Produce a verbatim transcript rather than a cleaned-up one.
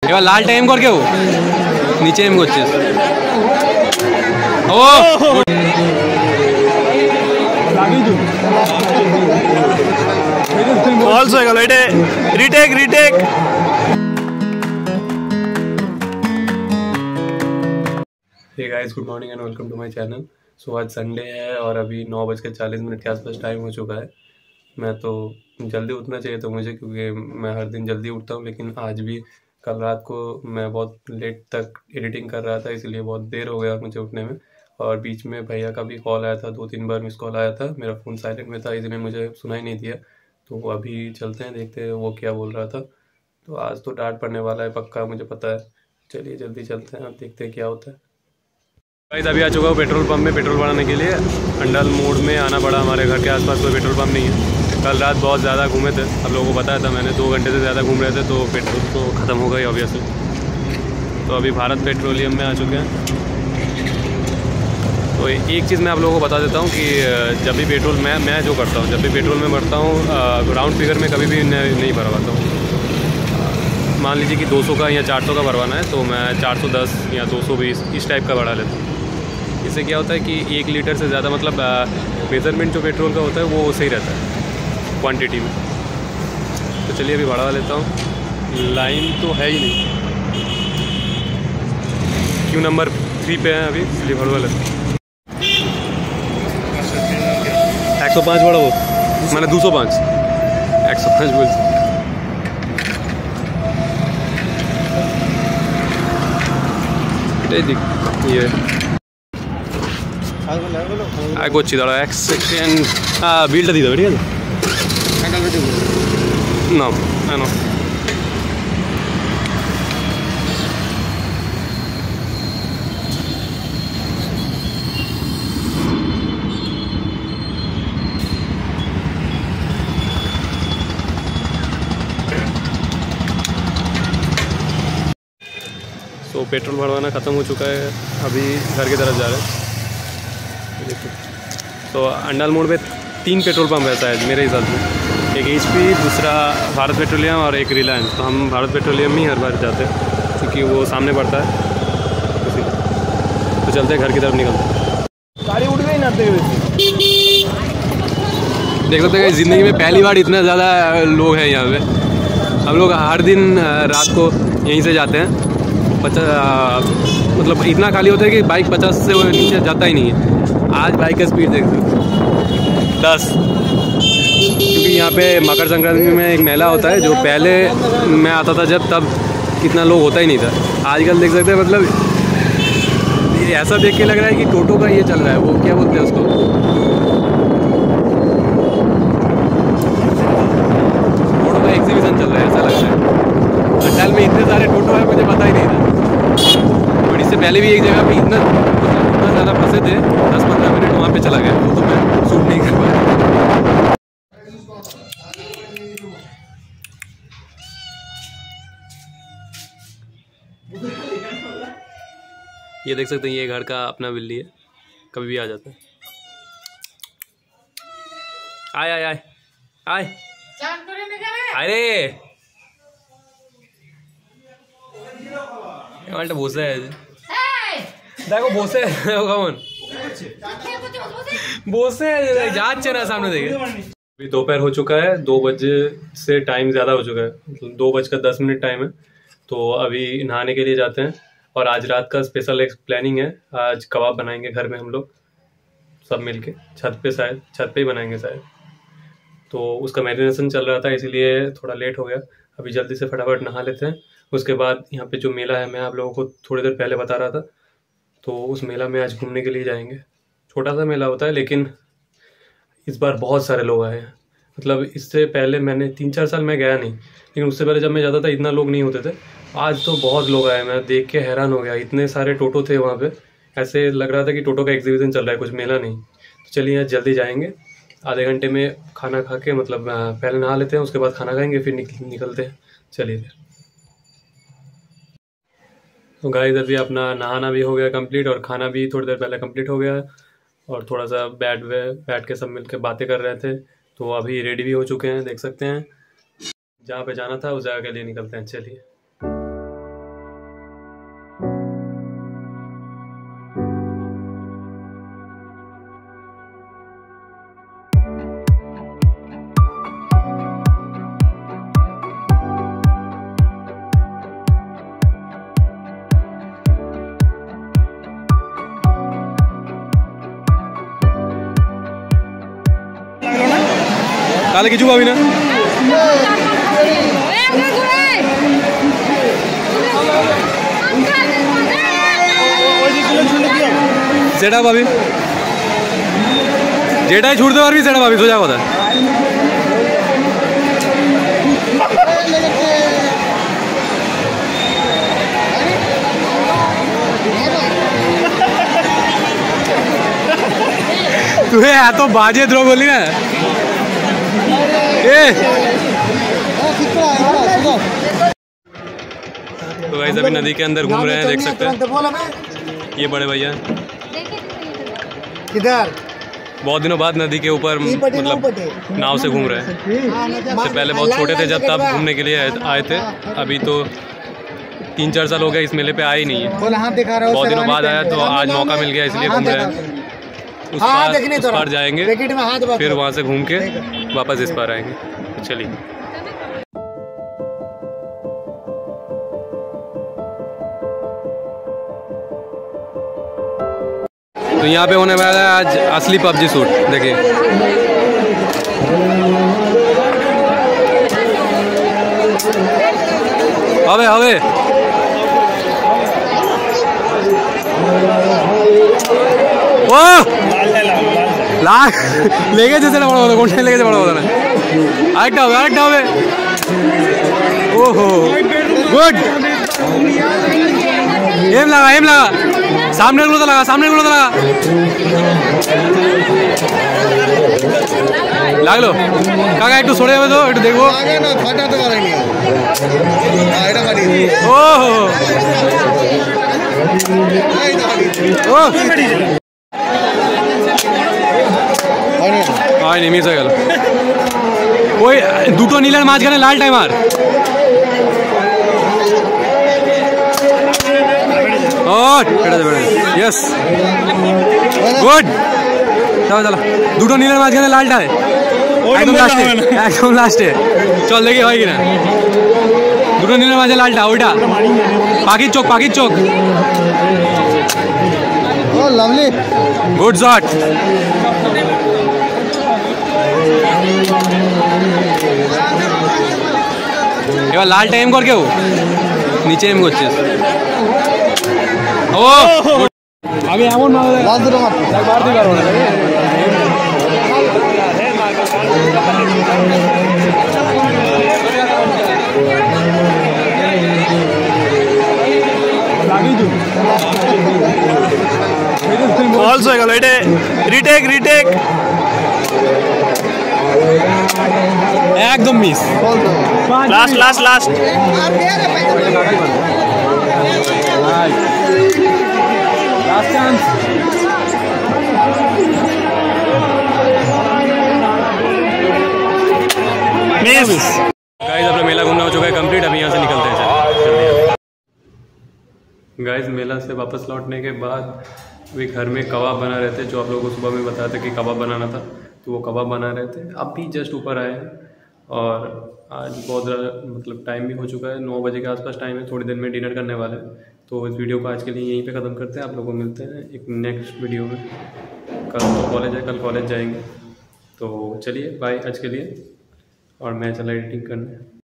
এবার লালটা এম কর কেউ নিচে এম করছিস ও ফলস হয়ে গেল এটা retake retake hey guys good morning and welcome to my channel. So आज संडे है और अभी नौ बज के चालीस मिनट के आसपास टाइम हो चुका है। मैं तो जल्दी उठना चाहिए था मुझे, क्योंकि मैं हर दिन जल्दी उठता हूँ, लेकिन आज भी कल रात को मैं बहुत लेट तक एडिटिंग कर रहा था, इसलिए बहुत देर हो गया मुझे उठने में। और बीच में भैया का भी कॉल आया था, दो तीन बार मिस कॉल आया था, मेरा फ़ोन साइलेंट में था इसलिए मुझे सुना ही नहीं दिया। तो अभी चलते हैं, देखते हैं वो क्या बोल रहा था। तो आज तो डांट पड़ने वाला है पक्का, मुझे पता है। चलिए जल्दी चलते हैं, देखते हैं क्या होता है। भाई अभी आ चुका हूँ पेट्रोल पंप में पेट्रोल भराने के लिए। अंडल मोड़ में आना पड़ा, हमारे घर के आसपास कोई पेट्रोल पंप नहीं है। कल रात बहुत ज़्यादा घूमे थे, आप लोगों को बताया था मैंने, दो घंटे से ज़्यादा घूम रहे थे तो पेट्रोल तो ख़त्म हो गई ऑब्वियसली। तो अभी भारत पेट्रोलियम में आ चुके हैं। तो एक चीज़ मैं आप लोगों को बता देता हूँ कि जब भी पेट्रोल मैं मैं जो करता हूँ, जब भी पेट्रोल में भरता हूँ, राउंड फिगर में कभी भी नहीं भरवाता हूँ। मान लीजिए कि दो सौ का या चार सौ का भरवाना है तो मैं चार सौ दस या दो सौ बीस इस टाइप का बढ़ा लेता हूँ। इससे क्या होता है कि एक लीटर से ज़्यादा मतलब मेज़रमेंट जो पेट्रोल का होता है वो सही रहता है क्वांटिटी में। तो चलिए अभी बढ़ा लेता हूँ, लाइन तो है ही नहीं, क्यों नंबर थ्री पे है अभी, इसलिए भरवा लेता हूँ। एक सौ पाँच बढ़ाओ, मैंने दो सौ पाँच एक सौ पाँच बोल ये आगे अच्छी दाड़ा एक सेकेंड हाँ बिल्टा दी ठीक है ना ना तो पेट्रोल भरवाना ख़त्म हो चुका है, अभी घर की तरफ जा रहे हैं। तो अंडल मोड़ पे तीन पेट्रोल पंप रहता है मेरे हिसाब से, एक एच पी, दूसरा भारत पेट्रोलियम और एक रिलायंस। तो हम भारत पेट्रोलियम में ही हर बार जाते हैं क्योंकि वो सामने पड़ता है, तो चलते हैं घर की तरफ निकलते हैं। गाड़ी उठ गई ना देख सकते हैं ज़िंदगी में पहली बार इतना ज़्यादा लोग हैं यहाँ पे। हम लोग हर दिन रात को यहीं से जाते हैं, पचास मतलब इतना खाली होता है कि बाइक पचास से नीचे जाता ही नहीं है। आज बाइक का स्पीड देख सकते दस, क्योंकि यहाँ पे मकर संक्रांति में एक मेला होता है जो पहले मैं आता था जब, तब इतना लोग होता ही नहीं था। आजकल देख सकते हैं, मतलब ऐसा देख के लग रहा है कि टोटो का ये चल रहा है, वो क्या बोलते हैं उसको, टोटो का एग्जीबिशन चल रहा है ऐसा लग रहा है। अंडल में इतने सारे टोटो है मुझे पता ही नहीं था। और इससे पहले भी एक जगह पे इतना इतना ज़्यादा फंसे थे, दस पंद्रह मिनट वहाँ पे चला गया, वो तो मैं शूट नहीं कर पाया। ये देख सकते हैं, ये घर का अपना बिल्ली है, कभी भी आ जाता है। आय आय आय आय अरे বসে আছে দেখো, বসে কেমন বসে যাচ্ছে না सामने देखे। अभी दोपहर हो चुका है, दो बजे से टाइम ज़्यादा हो चुका है, दो बजकर दस मिनट टाइम है। तो अभी नहाने के लिए जाते हैं और आज रात का स्पेशल एक प्लानिंग है। आज कबाब बनाएंगे घर में हम लोग सब मिलके, छत पे, शायद छत पे ही बनाएंगे शायद। तो उसका मैरिनेशन चल रहा था इसीलिए थोड़ा लेट हो गया। अभी जल्दी से फटाफट नहा लेते हैं। उसके बाद यहाँ पे जो मेला है, मैं आप लोगों को थोड़ी देर पहले बता रहा था, तो उस मेला में आज घूमने के लिए जाएंगे। छोटा सा मेला होता है लेकिन इस बार बहुत सारे लोग आए हैं। मतलब इससे पहले मैंने तीन चार साल मैं गया नहीं, लेकिन उससे पहले जब मैं जाता था इतना लोग नहीं होते थे। आज तो बहुत लोग आए, मैं देख के हैरान हो गया, इतने सारे टोटो थे वहाँ पे। ऐसे लग रहा था कि टोटो का एग्जीबिशन चल रहा है, कुछ मेला नहीं। तो चलिए आज जल्दी जाएंगे, आधे घंटे में खाना खा के, मतलब पहले नहा लेते हैं, उसके बाद खाना खाएंगे, फिर निकल निकलते हैं। चलिए फिर। तो गाइस अभी अपना नहाना भी हो गया कंप्लीट और खाना भी थोड़ी देर पहले कंप्लीट हो गया है। और थोड़ा सा बैठ वे बैठ के सब मिलकर बातें कर रहे थे। तो अभी रेडी भी हो चुके हैं, देख सकते हैं। जहाँ पे जाना था उस जगह के लिए निकलते हैं, चलिए। তাহলে কিছু পাবি না। সেটা পাবি, যেটাই ছুটতে পারবি সেটা পাবি, সোজা কথা। তুই এত বাজে দ্রো বললি না ए तो गाइस अभी नदी के अंदर घूम रहे हैं, देख सकते हैं ये बड़े भैया किधर बहुत दिनों बाद नदी के ऊपर मतलब नाव से घूम रहे हैं। इससे पहले बहुत छोटे थे जब तब घूमने के लिए आए थे, अभी तो तीन चार साल हो गए इस मेले पे आए ही नहीं है। बहुत दिनों बाद आया तो आज मौका मिल गया इसलिए घूम रहे हैं। उस पार, उस पार जाएंगे फिर वहाँ से घूम के वापस इस पार आएंगे। तो चलिए तो यहाँ पे होने वाला है आज असली पबजी शूट, देखिए अबे अबे ओ लाख लेके जैसे बड़ा होता कौन लेके बड़ा होता ना आरेकटा হবে আরেকটা হবে ओहो गुड एम लगा एम लगा सामने गुलो तो लगा सामने गुलो तो लगा লাগলো কাকা একটু সরে যাবে তো একটু দেখবো না ফাটাতে পারেনি এটা মারি ওহো ও হয়নি মিস হয়ে গেল ওই দুটো নীলের মাঝখানে লাল টাইমার ও এটা দেবে यस গুড চলো চলো দুটো নীলের মাঝখানে লালটা একদম লাস্টে একদম লাস্টে চল দেখি হয় কিনা দুটো নীলের মাঝে লালটা ওইটা পাখির চোখ পাখির চোখ ও লাভলি গুড শট এবার লালটা এম কর কেউ নিচে এম করছিস ও আগে এমন লাল দুটো মারতে মারতে পারবো না ফলস হয়ে গেল এটা রিটেক রিটেক একদম miss last last last last chance miss guys अपना मेला घूमना हो चुका है कंप्लीट, अभी यहाँ से निकलते हैं। गाइस मेला से वापस लौटने के बाद वे घर में कबाब बना रहे थे, जो आप लोगों को सुबह में बताया था कि कबाब बनाना था, तो वो कबाब बना रहे थे। अभी जस्ट ऊपर आए हैं और आज बहुत मतलब टाइम भी हो चुका है, नौ बजे के आसपास टाइम है, थोड़ी देर में डिनर करने वाले हैं। तो इस वीडियो को आज के लिए यहीं पे ख़त्म करते हैं, आप लोगों को मिलते हैं एक नेक्स्ट वीडियो में। कल तो कॉलेज है, कल कॉलेज जाएंगे, तो चलिए बाय आज के लिए, और मैं चला एडिटिंग करने।